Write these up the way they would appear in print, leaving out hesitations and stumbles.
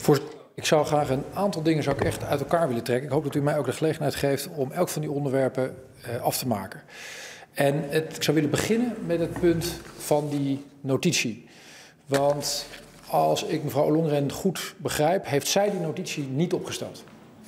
Ik zou graag een aantal dingen echt uit elkaar willen trekken. Ik hoop dat u mij ook de gelegenheid geeft om elk van die onderwerpen af te maken. En ik zou willen beginnen met het punt van die notitie. Want als ik mevrouw Ollongren goed begrijp, heeft zij die notitie niet opgesteld.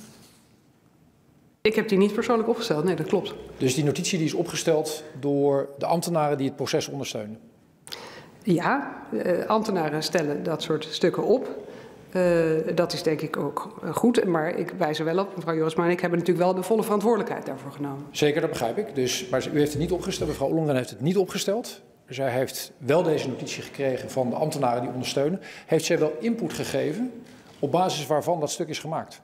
Ik heb die niet persoonlijk opgesteld, nee, dat klopt. Dus die notitie die is opgesteld door de ambtenaren die het proces ondersteunen? Ja, ambtenaren stellen dat soort stukken op. Dat is denk ik ook goed, maar ik wijs er wel op, mevrouw Jorisma en ik hebben natuurlijk wel de volle verantwoordelijkheid daarvoor genomen. Zeker, dat begrijp ik. Maar u heeft het niet opgesteld, mevrouw Ollongren heeft het niet opgesteld. Zij heeft wel deze notitie gekregen van de ambtenaren die ondersteunen. Heeft zij wel input gegeven op basis waarvan dat stuk is gemaakt?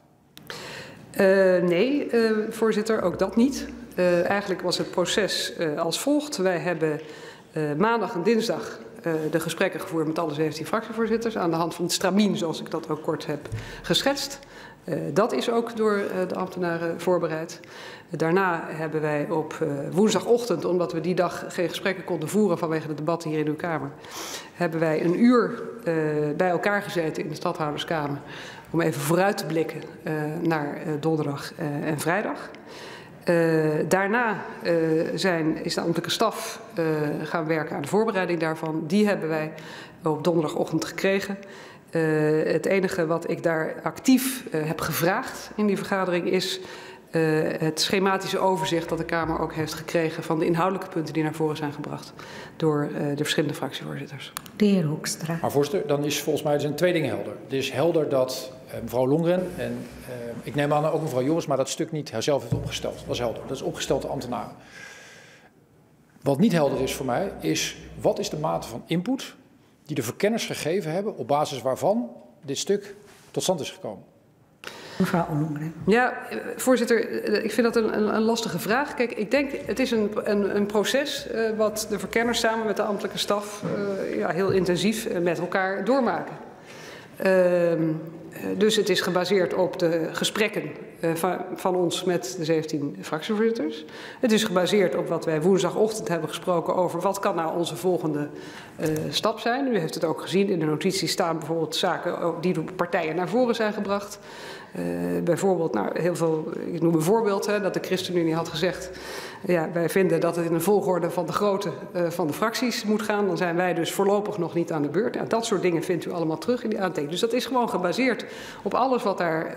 Nee, voorzitter, ook dat niet. Eigenlijk was het proces als volgt. Wij hebben maandag en dinsdag de gesprekken gevoerd met alle 17 fractievoorzitters aan de hand van het stramien, zoals ik dat ook kort heb geschetst. Dat is ook door de ambtenaren voorbereid. Daarna hebben wij op woensdagochtend, omdat we die dag geen gesprekken konden voeren vanwege de debatten hier in uw Kamer, hebben wij een uur bij elkaar gezeten in de Stadhouderskamer om even vooruit te blikken naar donderdag en vrijdag. Daarna is de ambtelijke staf gaan werken aan de voorbereiding daarvan. Die hebben wij op donderdagochtend gekregen. Het enige wat ik daar actief heb gevraagd in die vergadering is het schematische overzicht dat de Kamer ook heeft gekregen van de inhoudelijke punten die naar voren zijn gebracht door de verschillende fractievoorzitters. De heer Hoekstra. Maar voorzitter, dan is volgens mij zijn twee dingen helder. Het is helder dat mevrouw Ollongren en ik neem aan ook mevrouw Jorisma dat stuk niet zelf heeft opgesteld. Dat is helder. Dat is opgesteld door ambtenaren. Wat niet helder is voor mij is wat is de mate van input die de verkenners gegeven hebben op basis waarvan dit stuk tot stand is gekomen. Mevrouw Ollongren. Ja, voorzitter, ik vind dat een lastige vraag. Kijk, ik denk het is een proces wat de verkenners samen met de ambtelijke staf heel intensief met elkaar doormaken. Dus het is gebaseerd op de gesprekken van ons met de 17 fractievoorzitters. Het is gebaseerd op wat wij woensdagochtend hebben gesproken over wat kan nou onze volgende stap zijn. U heeft het ook gezien, in de notitie staan bijvoorbeeld zaken die door partijen naar voren zijn gebracht. Bijvoorbeeld, ik noem een voorbeeld, dat de ChristenUnie had gezegd, ja, wij vinden dat het in een volgorde van de grootte van de fracties moet gaan. Dan zijn wij dus voorlopig nog niet aan de beurt. Ja, dat soort dingen vindt u allemaal terug in die aantekening. Dus dat is gewoon gebaseerd op alles wat daar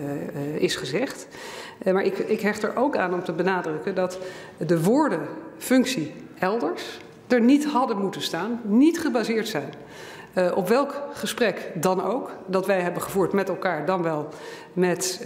is gezegd. Maar ik hecht er ook aan om te benadrukken dat de woorden functie elders er niet hadden moeten staan, niet gebaseerd zijn. Op welk gesprek dan ook, dat wij hebben gevoerd met elkaar, dan wel met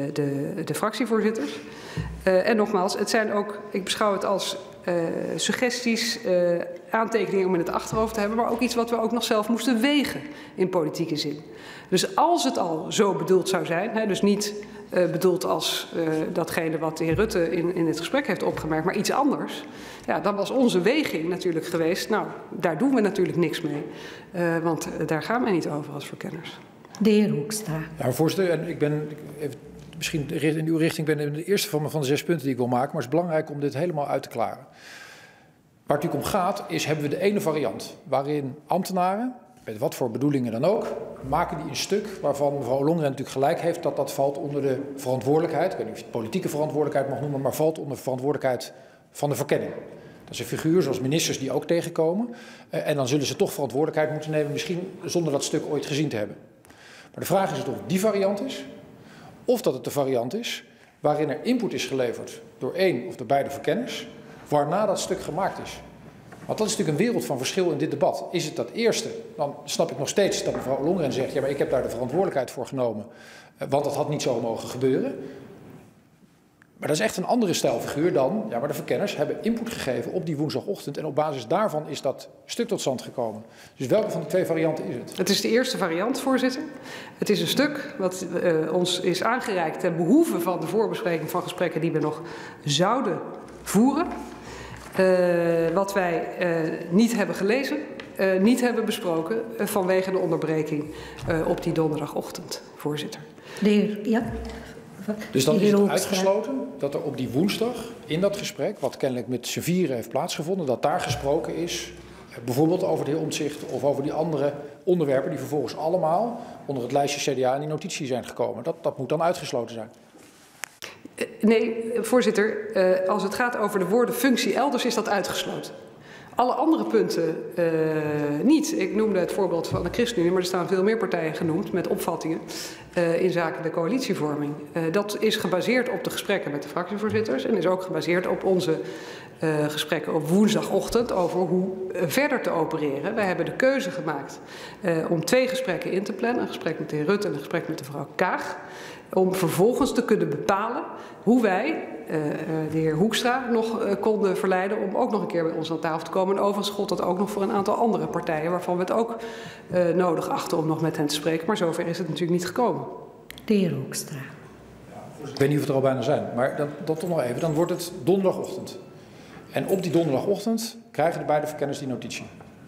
de fractievoorzitters. En nogmaals, het zijn ook, ik beschouw het als suggesties, aantekeningen om in het achterhoofd te hebben, maar ook iets wat we ook nog zelf moesten wegen in politieke zin. Dus als het al zo bedoeld zou zijn, dus niet bedoeld als datgene wat de heer Rutte in het gesprek heeft opgemerkt, maar iets anders, ja, dan was onze weging natuurlijk geweest, nou, daar doen we natuurlijk niks mee, want daar gaan wij niet over als verkenners. De heer Hoekstra. Ja, voorzitter, en ik ben misschien in uw richting de eerste van de 6 punten die ik wil maken, maar het is belangrijk om dit helemaal uit te klaren. Waar het natuurlijk om gaat is, hebben we de ene variant waarin ambtenaren, met wat voor bedoelingen dan ook, maken die een stuk waarvan mevrouw Ollongren natuurlijk gelijk heeft dat dat valt onder de verantwoordelijkheid, ik weet niet of je het politieke verantwoordelijkheid mag noemen, maar valt onder de verantwoordelijkheid van de verkenning. Dat is een figuur zoals ministers die ook tegenkomen en dan zullen ze toch verantwoordelijkheid moeten nemen, misschien zonder dat stuk ooit gezien te hebben. Maar de vraag is of het die variant is, of dat het de variant is waarin er input is geleverd door één of de beide verkenners, waarna dat stuk gemaakt is. Want dat is natuurlijk een wereld van verschil in dit debat. Is het dat eerste, dan snap ik nog steeds dat mevrouw Ollongren zegt, ja, maar ik heb daar de verantwoordelijkheid voor genomen, want dat had niet zo mogen gebeuren. Maar dat is echt een andere stijlfiguur dan, ja, maar de verkenners hebben input gegeven op die woensdagochtend en op basis daarvan is dat stuk tot stand gekomen. Dus welke van de twee varianten is het? Het is de eerste variant, voorzitter. Het is een stuk wat ons is aangereikt ten behoeve van de voorbespreking van gesprekken die we nog zouden voeren. Wat wij niet hebben gelezen, niet hebben besproken vanwege de onderbreking op die donderdagochtend, voorzitter. De heer, ja. Dus dan is het uitgesloten dat er op die woensdag in dat gesprek, wat kennelijk met z'n vieren heeft plaatsgevonden, dat daar gesproken is Bijvoorbeeld over de heer Omtzigt of over die andere onderwerpen die vervolgens allemaal onder het lijstje CDA in die notitie zijn gekomen. Dat moet dan uitgesloten zijn. Nee, voorzitter, als het gaat over de woorden functie elders is dat uitgesloten. Alle andere punten niet. Ik noemde het voorbeeld van de ChristenUnie, maar er staan veel meer partijen genoemd met opvattingen in zaken de coalitievorming. Dat is gebaseerd op de gesprekken met de fractievoorzitters en is ook gebaseerd op onze gesprekken op woensdagochtend over hoe verder te opereren. Wij hebben de keuze gemaakt om 2 gesprekken in te plannen. Een gesprek met de heer Rutte en een gesprek met de mevrouw Kaag. Om vervolgens te kunnen bepalen hoe wij de heer Hoekstra nog konden verleiden om ook nog een keer bij ons aan tafel te komen. En overigens gold dat ook nog voor een aantal andere partijen waarvan we het ook nodig achten om nog met hen te spreken. Maar zover is het natuurlijk niet gekomen. De heer Hoekstra. Ik weet niet of het er al bijna zijn, maar dat toch nog even. Dan wordt het donderdagochtend. En op die donderdagochtend krijgen de beide verkenners die notitie.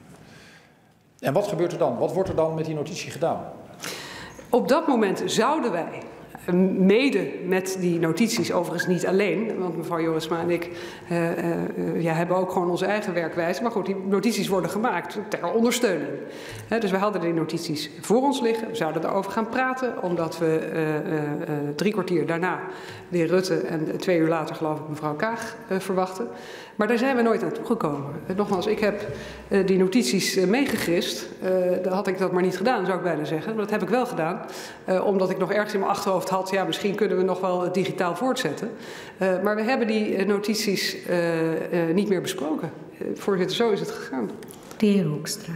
En wat gebeurt er dan? Wat wordt er dan met die notitie gedaan? Op dat moment zouden wij, mede met die notities, overigens niet alleen, want mevrouw Jorisma en ik hebben ook gewoon onze eigen werkwijze. Maar goed, die notities worden gemaakt ter ondersteuning. Dus we hadden die notities voor ons liggen. We zouden daarover gaan praten, omdat we 3 kwartier daarna de heer Rutte en 2 uur later, geloof ik, mevrouw Kaag verwachten. Maar daar zijn we nooit aan toegekomen. Nogmaals, ik heb die notities meegegrist. Dan had ik dat maar niet gedaan, zou ik bijna zeggen. Maar dat heb ik wel gedaan, omdat ik nog ergens in mijn achterhoofd had, ja, misschien kunnen we nog wel digitaal voortzetten. Maar we hebben die notities niet meer besproken. Voorzitter, zo is het gegaan. De heer Hoekstra.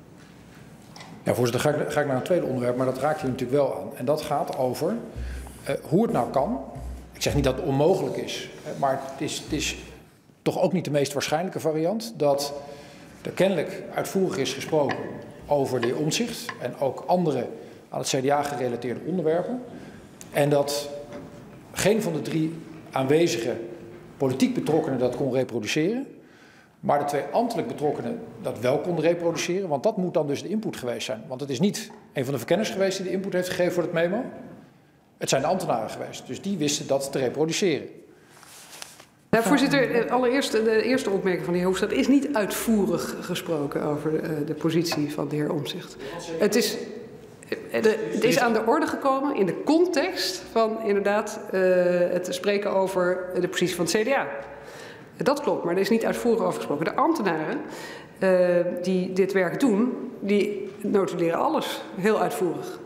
Ja, voorzitter, ga ik naar een tweede onderwerp, maar dat raakt hier natuurlijk wel aan. En dat gaat over hoe het nou kan. Ik zeg niet dat het onmogelijk is, maar het is toch ook niet de meest waarschijnlijke variant dat er kennelijk uitvoerig is gesproken over de heer Omtzigt en ook andere aan het CDA gerelateerde onderwerpen. En dat geen van de 3 aanwezige politiek betrokkenen dat kon reproduceren, maar de 2 ambtelijk betrokkenen dat wel konden reproduceren, want dat moet dan dus de input geweest zijn. Want het is niet een van de verkenners geweest die de input heeft gegeven voor het memo. Het zijn de ambtenaren geweest, dus die wisten dat te reproduceren. Nou, voorzitter, allereerst de eerste opmerking van de heer Hoekstra. Er is niet uitvoerig gesproken over de positie van de heer Omtzigt. Het is aan de orde gekomen in de context van inderdaad het spreken over de positie van het CDA. Dat klopt, maar er is niet uitvoerig over gesproken. De ambtenaren die dit werk doen, die notuleren alles heel uitvoerig.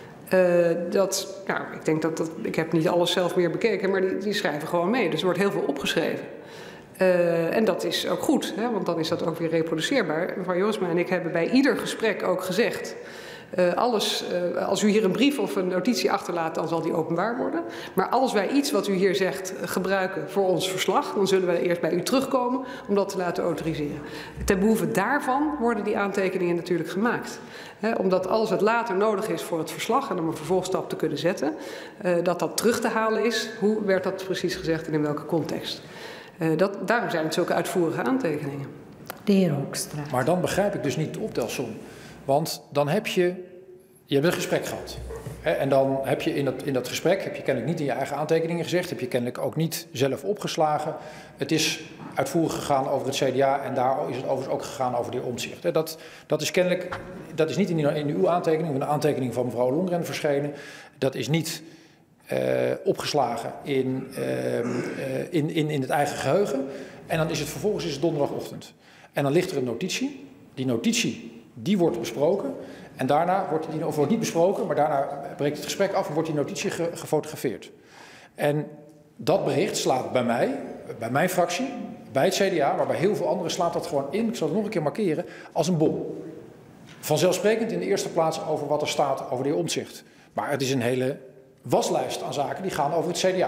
Ik denk ik heb niet alles zelf meer bekeken, maar die schrijven gewoon mee. Dus er wordt heel veel opgeschreven. En dat is ook goed, hè, want dan is dat ook weer reproduceerbaar. Mevrouw Jorisma en ik hebben bij ieder gesprek ook gezegd, als u hier een brief of een notitie achterlaat, dan zal die openbaar worden. Maar als wij iets wat u hier zegt gebruiken voor ons verslag, dan zullen wij eerst bij u terugkomen om dat te laten autoriseren. Ten behoeve daarvan worden die aantekeningen natuurlijk gemaakt. Omdat als het later nodig is voor het verslag en om een vervolgstap te kunnen zetten, dat terug te halen is. Hoe werd dat precies gezegd en in welke context? Daarom zijn het zulke uitvoerige aantekeningen. De heer Hoekstra. Maar dan begrijp ik dus niet de optelsom. Want dan heb je hebt een gesprek gehad. En dan heb je in dat gesprek, heb je kennelijk niet in je eigen aantekeningen gezegd, heb je kennelijk ook niet zelf opgeslagen. Het is uitvoerig gegaan over het CDA en daar is het overigens ook gegaan over de heer Omtzigt. Dat is kennelijk, dat is niet in uw aantekening, in de aantekening van mevrouw Longren verschenen. Dat is niet opgeslagen in het eigen geheugen. En dan is het vervolgens donderdagochtend. En dan ligt er een notitie. Die notitie, die wordt besproken. En daarna wordt die, of wordt niet besproken, maar daarna breekt het gesprek af en wordt die notitie gefotografeerd. En dat bericht slaat bij mij, bij mijn fractie, bij het CDA, maar bij heel veel anderen slaat dat gewoon in, ik zal het nog een keer markeren, als een bom. Vanzelfsprekend in de eerste plaats over wat er staat over de heer Omtzigt. Maar het is een hele waslijst aan zaken die gaan over het CDA.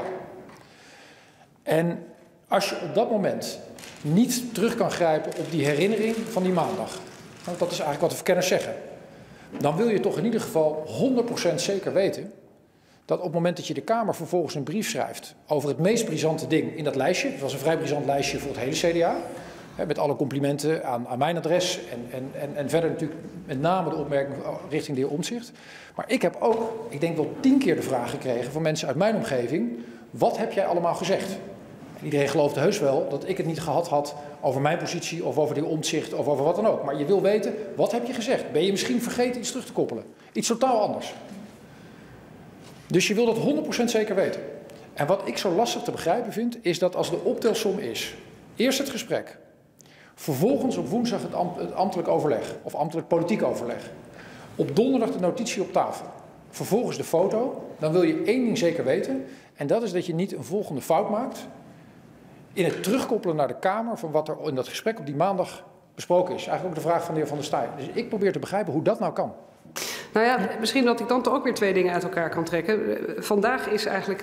En als je op dat moment niet terug kan grijpen op die herinnering van die maandag, want dat is eigenlijk wat de verkenners zeggen, dan wil je toch in ieder geval 100% zeker weten dat op het moment dat je de Kamer vervolgens een brief schrijft over het meest brisante ding in dat lijstje, het was een vrij brisant lijstje voor het hele CDA, met alle complimenten aan mijn adres en verder natuurlijk met name de opmerking richting de heer Omtzigt. Maar ik heb ook, ik denk wel 10 keer de vraag gekregen van mensen uit mijn omgeving, wat heb jij allemaal gezegd? Iedereen gelooft heus wel dat ik het niet gehad had over mijn positie of over de Omtzigt of over wat dan ook. Maar je wil weten, wat heb je gezegd? Ben je misschien vergeten iets terug te koppelen? Iets totaal anders. Dus je wil dat 100% zeker weten. En wat ik zo lastig te begrijpen vind, is dat als de optelsom is, eerst het gesprek, vervolgens op woensdag het ambtelijk overleg, of ambtelijk politiek overleg, op donderdag de notitie op tafel, vervolgens de foto, dan wil je één ding zeker weten, en dat is dat je niet een volgende fout maakt in het terugkoppelen naar de Kamer van wat er in dat gesprek op die maandag besproken is. Eigenlijk ook de vraag van de heer Van der Staaij. Dus ik probeer te begrijpen hoe dat nou kan. Nou ja, misschien dat ik dan toch ook weer twee dingen uit elkaar kan trekken. Vandaag is eigenlijk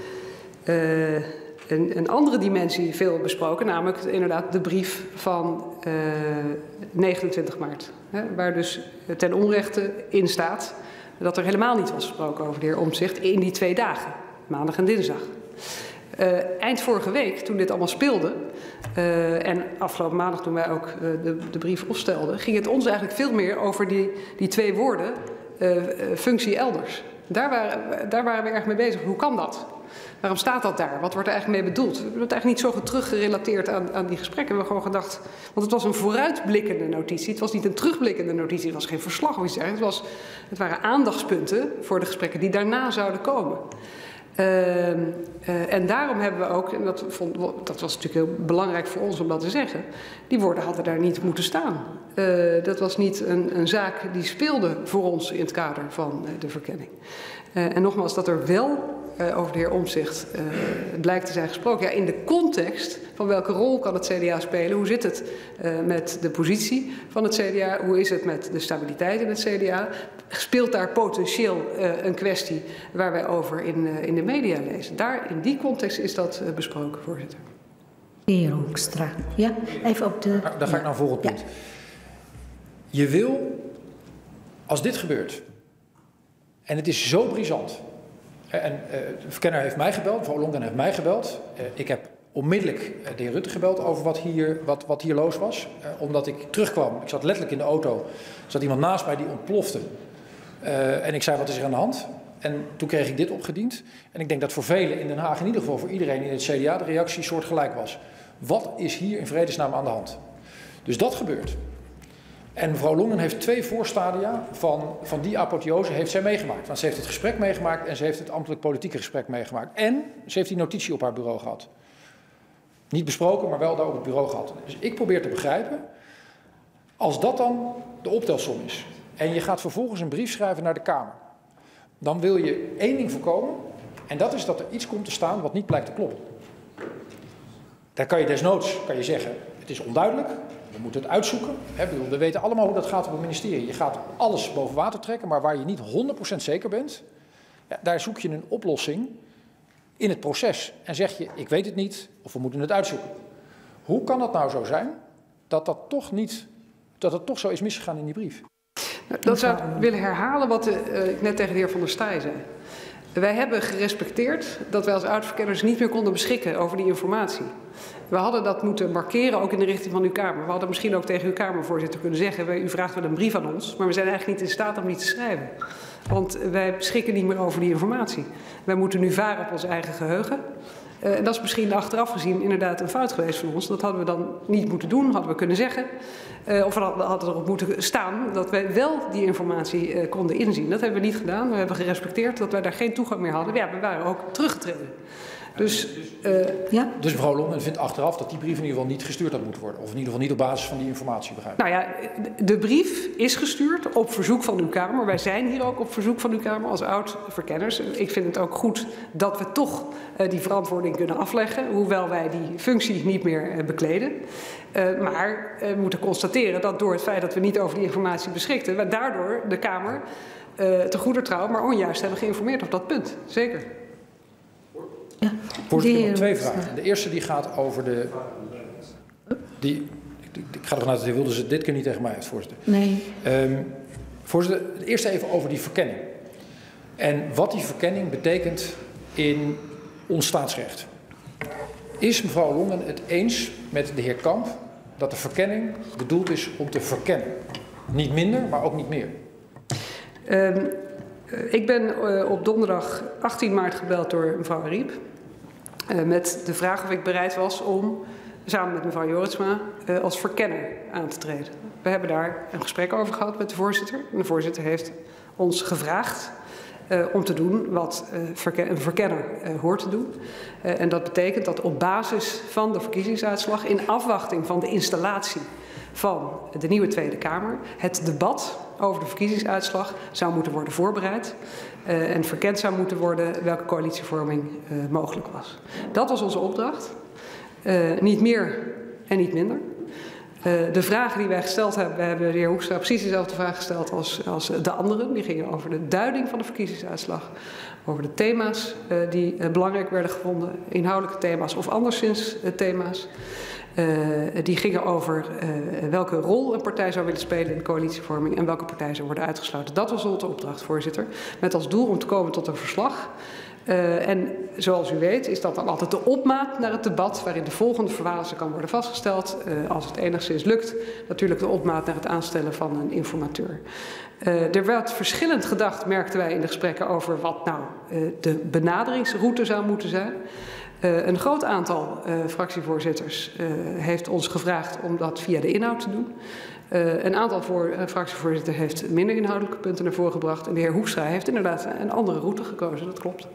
een andere dimensie veel besproken, namelijk inderdaad de brief van 29 maart. Hè, waar dus ten onrechte in staat dat er helemaal niet was gesproken over de heer Omtzigt in die 2 dagen, maandag en dinsdag. Eind vorige week, toen dit allemaal speelde, en afgelopen maandag toen wij ook de brief opstelden, ging het ons eigenlijk veel meer over die 2 woorden, functie elders. Daar waren we erg mee bezig. Hoe kan dat? Waarom staat dat daar? Wat wordt er eigenlijk mee bedoeld? We hebben het eigenlijk niet zo teruggerelateerd aan die gesprekken. We hebben gewoon gedacht, want het was een vooruitblikkende notitie. Het was niet een terugblikkende notitie. Het was geen verslag of iets dergelijks. Het waren aandachtspunten voor de gesprekken die daarna zouden komen. En daarom hebben we ook, en dat was natuurlijk heel belangrijk voor ons om dat te zeggen, die woorden hadden daar niet moeten staan. Dat was niet een zaak die speelde voor ons in het kader van de verkenning. En nogmaals, dat er wel over de heer Omtzigt blijkt te zijn gesproken. Ja, in de context van welke rol kan het CDA spelen? Hoe zit het met de positie van het CDA? Hoe is het met de stabiliteit in het CDA? Speelt daar potentieel een kwestie waar wij over in de media lezen? In die context is dat besproken, voorzitter. De heer Hoekstra. Ja, even op de... Dan ga ik naar een volgend punt. Je wil, als dit gebeurt, en het is zo brisant. En de verkenner heeft mij gebeld, mevrouw Longen heeft mij gebeld. Ik heb onmiddellijk de heer Rutte gebeld over wat hier los was. Omdat ik terugkwam, ik zat letterlijk in de auto, er zat iemand naast mij die ontplofte. En ik zei, wat is er aan de hand? En toen kreeg ik dit opgediend. En ik denk dat voor velen in Den Haag, in ieder geval voor iedereen in het CDA, de reactie soortgelijk was. Wat is hier in vredesnaam aan de hand? Dus dat gebeurt. En mevrouw Longen heeft 2 voorstadia van die apotheose heeft zij meegemaakt. Want ze heeft het gesprek meegemaakt en ze heeft het ambtelijk politieke gesprek meegemaakt. En ze heeft die notitie op haar bureau gehad. Niet besproken, maar wel daar op het bureau gehad. Dus ik probeer te begrijpen, als dat dan de optelsom is, en je gaat vervolgens een brief schrijven naar de Kamer, dan wil je één ding voorkomen, en dat is dat er iets komt te staan wat niet blijkt te kloppen. Daar kan je desnoods zeggen, het is onduidelijk, we moeten het uitzoeken. We weten allemaal hoe dat gaat op het ministerie. Je gaat alles boven water trekken, maar waar je niet 100% zeker bent, ja, daar zoek je een oplossing in het proces. En zeg je, ik weet het niet, of we moeten het uitzoeken. Hoe kan het nou zo zijn dat het toch zo is misgegaan in die brief? Dat zou ik willen herhalen wat ik net tegen de heer Van der Staaij zei. Wij hebben gerespecteerd dat wij als oud-verkenners niet meer konden beschikken over die informatie. We hadden dat moeten markeren, ook in de richting van uw Kamer. We hadden misschien ook tegen uw Kamervoorzitter kunnen zeggen, u vraagt wel een brief aan ons, maar we zijn eigenlijk niet in staat om die te schrijven. Want wij beschikken niet meer over die informatie. Wij moeten nu varen op ons eigen geheugen. Dat is misschien achteraf gezien inderdaad een fout geweest van ons. Dat hadden we dan niet moeten doen, hadden we kunnen zeggen. Of we hadden erop moeten staan dat wij wel die informatie konden inzien. Dat hebben we niet gedaan. We hebben gerespecteerd dat wij daar geen toegang meer hadden. Ja, we waren ook teruggetreden. Dus mevrouw Longen vindt achteraf dat die brief in ieder geval niet gestuurd had moeten worden. Of in ieder geval niet op basis van die informatie, begrijp ik. Nou ja, de brief is gestuurd op verzoek van uw Kamer. Wij zijn hier ook op verzoek van uw Kamer als oud-verkenners. Ik vind het ook goed dat we toch die verantwoording kunnen afleggen. Hoewel wij die functie niet meer bekleden. Maar we moeten constateren dat door het feit dat we niet over die informatie beschikten, we daardoor de Kamer te goeder trouw, maar onjuist hebben geïnformeerd op dat punt. Zeker. Ja. Voorzitter, ik heb 2 vragen. De eerste die gaat over ik ga ervan uit dat de heer Wilders het dit keer niet tegen mij heeft, voorzitter. Nee. Voorzitter, het eerste even over die verkenning. En wat die verkenning betekent in ons staatsrecht. Is mevrouw Longen het eens met de heer Kamp dat de verkenning bedoeld is om te verkennen? Niet minder, maar ook niet meer. Ik ben op donderdag 18 maart gebeld door mevrouw Ariep. met de vraag of ik bereid was om samen met mevrouw Jorritsma als verkenner aan te treden. We hebben daar een gesprek over gehad met de voorzitter. En de voorzitter heeft ons gevraagd om te doen wat een verkenner hoort te doen. En dat betekent dat op basis van de verkiezingsuitslag, in afwachting van de installatie van de nieuwe Tweede Kamer, het debat over de verkiezingsuitslag zou moeten worden voorbereid. En verkend zou moeten worden welke coalitievorming mogelijk was. Dat was onze opdracht. Niet meer en niet minder. De vragen die wij gesteld hebben, we hebben de heer Hoekstra precies dezelfde vraag gesteld als de anderen. Die gingen over de duiding van de verkiezingsuitslag, over de thema's die belangrijk werden gevonden, inhoudelijke thema's of anderszins thema's. Die gingen over welke rol een partij zou willen spelen in de coalitievorming en welke partij zou worden uitgesloten. Dat was onze opdracht, voorzitter, met als doel om te komen tot een verslag. En zoals u weet is dat dan altijd de opmaat naar het debat waarin de volgende fase kan worden vastgesteld. Als het enigszins lukt, natuurlijk de opmaat naar het aanstellen van een informateur. Er werd verschillend gedacht, merkten wij in de gesprekken, over wat nou de benaderingsroute zou moeten zijn. Een groot aantal fractievoorzitters heeft ons gevraagd om dat via de inhoud te doen. Een aantal fractievoorzitters heeft minder inhoudelijke punten naar voren gebracht. En de heer Hoekstra heeft inderdaad een andere route gekozen, dat klopt.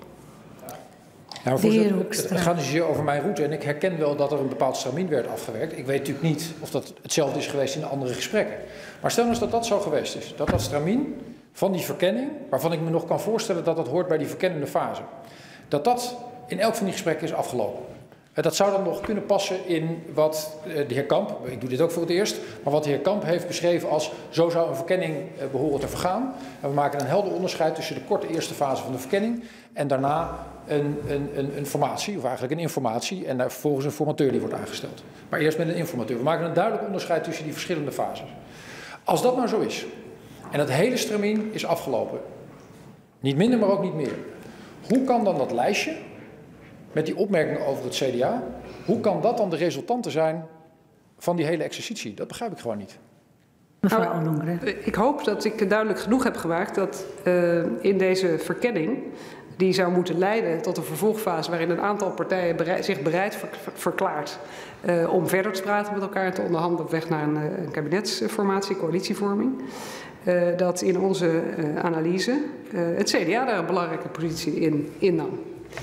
Nou, voorzitter, het gaat dus hier over mijn route en ik herken wel dat er een bepaald stramien werd afgewerkt. Ik weet natuurlijk niet of dat hetzelfde is geweest in de andere gesprekken. Maar stel nou eens dat dat zo geweest is. Dat dat stramien van die verkenning, waarvan ik me nog kan voorstellen dat dat hoort bij die verkennende fase, dat dat in elk van die gesprekken is afgelopen. Dat zou dan nog kunnen passen in wat de heer Kamp, ik doe dit ook voor het eerst, maar wat de heer Kamp heeft beschreven als zo zou een verkenning behoren te vergaan. En we maken een helder onderscheid tussen de korte eerste fase van de verkenning en daarna een formatie, of eigenlijk een informatie en daar vervolgens een formateur die wordt aangesteld. Maar eerst met een informateur. We maken een duidelijk onderscheid tussen die verschillende fases. Als dat nou zo is en het hele stramien is afgelopen, niet minder maar ook niet meer, hoe kan dan dat lijstje met die opmerkingen over het CDA, hoe kan dat dan de resultanten zijn van die hele exercitie? Dat begrijp ik gewoon niet. Mevrouw Ollongren. Ik hoop dat ik duidelijk genoeg heb gemaakt dat in deze verkenning, die zou moeten leiden tot een vervolgfase waarin een aantal partijen zich bereid verklaart om verder te praten met elkaar en te onderhandelen op weg naar een kabinetsformatie, coalitievorming. Dat in onze analyse het CDA daar een belangrijke positie in innam.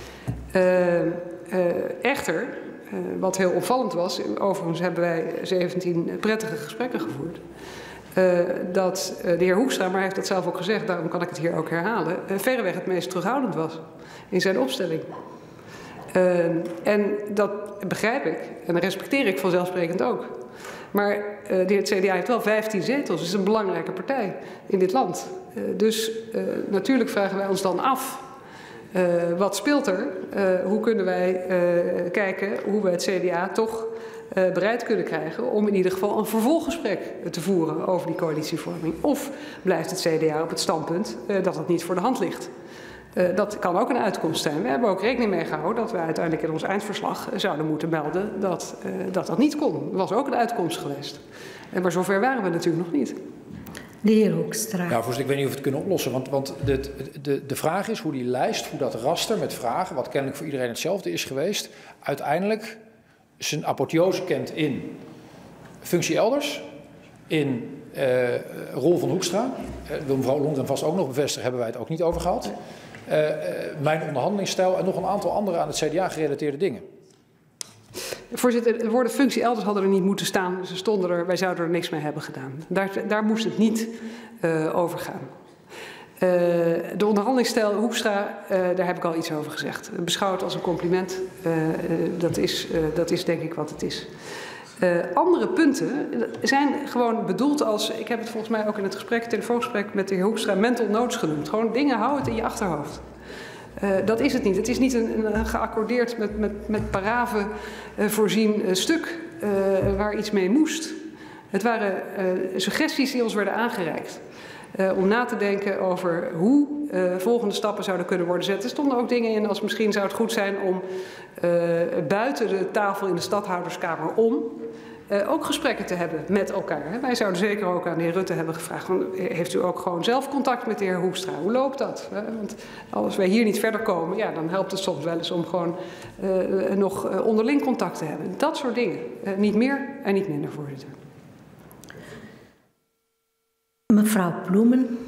Echter, wat heel opvallend was, overigens hebben wij 17 prettige gesprekken gevoerd, dat de heer Hoekstra, maar hij heeft dat zelf ook gezegd, daarom kan ik het hier ook herhalen, verreweg het meest terughoudend was in zijn opstelling. En dat begrijp ik en respecteer ik vanzelfsprekend ook. Maar het CDA heeft wel 15 zetels, dus is een belangrijke partij in dit land. Dus natuurlijk vragen wij ons dan af, wat speelt er? Hoe kunnen wij kijken hoe we het CDA toch bereid kunnen krijgen om in ieder geval een vervolggesprek te voeren over die coalitievorming? Of blijft het CDA op het standpunt dat het niet voor de hand ligt? Dat kan ook een uitkomst zijn. We hebben ook rekening mee gehouden dat we uiteindelijk in ons eindverslag zouden moeten melden dat dat niet kon. Dat was ook een uitkomst geweest. Maar zover waren we natuurlijk nog niet. De heer Hoekstra. Ja, voorzitter, ik weet niet of we het kunnen oplossen. Want de vraag is hoe die lijst, hoe dat raster met vragen, wat kennelijk voor iedereen hetzelfde is geweest, uiteindelijk zijn apotheose kent in functie elders, in rol van Hoekstra. Wil mevrouw Ollongren vast ook nog bevestigen, hebben wij het ook niet over gehad. Mijn onderhandelingsstijl en nog een aantal andere aan het CDA gerelateerde dingen. Voorzitter, de woorden functie elders hadden er niet moeten staan. Ze stonden er, wij zouden er niks mee hebben gedaan. Daar moest het niet over gaan. De onderhandelingsstijl Hoekstra, daar heb ik al iets over gezegd. Beschouw het als een compliment. Dat is denk ik wat het is. Andere punten zijn gewoon bedoeld als, ik heb het volgens mij ook in het telefoongesprek met de heer Hoekstra, mental notes genoemd. Gewoon dingen, hou het in je achterhoofd. Dat is het niet. Het is niet een geaccordeerd met paraven voorzien stuk waar iets mee moest. Het waren suggesties die ons werden aangereikt. Om na te denken over hoe volgende stappen zouden kunnen worden gezet. Er stonden ook dingen in als misschien zou het goed zijn om buiten de tafel in de stadhouderskamer om ook gesprekken te hebben met elkaar. Wij zouden zeker ook aan de heer Rutte hebben gevraagd, van, heeft u ook gewoon zelf contact met de heer Hoekstra? Hoe loopt dat? Want als wij hier niet verder komen, ja, dan helpt het soms wel eens om gewoon nog onderling contact te hebben. Dat soort dingen. Niet meer en niet minder, voorzitter. Mevrouw Ploemen.